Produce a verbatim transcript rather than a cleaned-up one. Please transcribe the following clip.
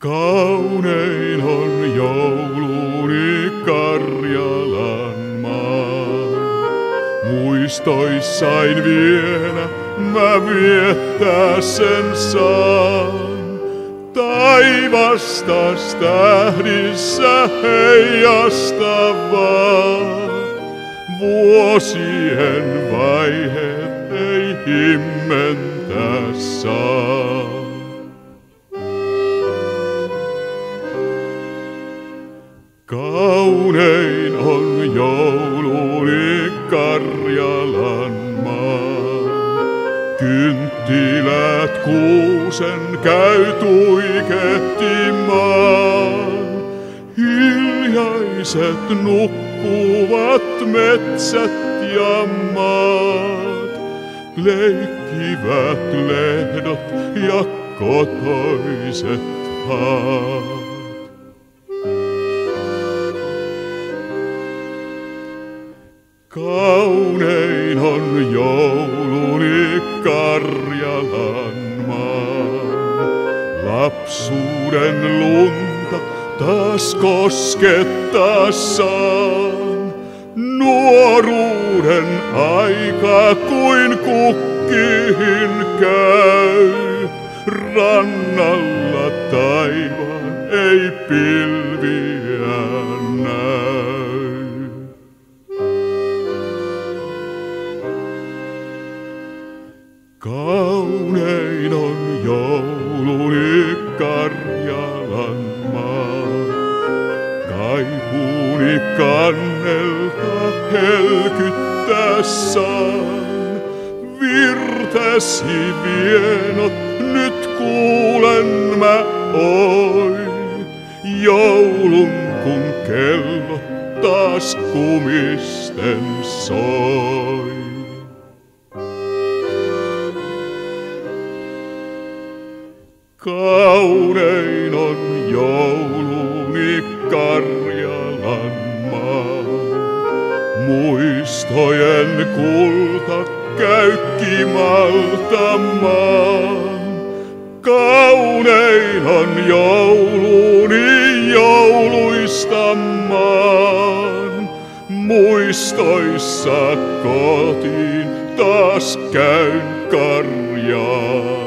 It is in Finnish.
Kaunein on jouluni Karjalan maan. Muistoissain vielä mä viettää sen saan. Taivastas tähdissä heijastavaa. Vuosien vaiheet ei himmentää saa. Kaunein on jouluni Karjalan maan. Kynttilät kuusen käy tuikehtimaan. Hiljaiset nukkuvat metsät ja maat. Leikkivät lehdot ja kotoiset haat. Kaunein on jouluni Karjalan maan. Lapsuuden lunta taas koskettaa saan. Nuoruuden aika kuin kukkihin käy. Rannalla taivaan ei pilviä näy. Kaunein on jouluni Karjalan maan. Kaipuuni kannelta helkyttää saan. Virtesi vienot nyt kuulen mä oi. Joulun kun kello taas kumisten soi. Kaunein on jouluni Karjalan maan. Muistojen kulta käy kimaltamaan. Kaunein on jouluni jouluista maan. Muistoissa kotiin taas käyn Karjalan.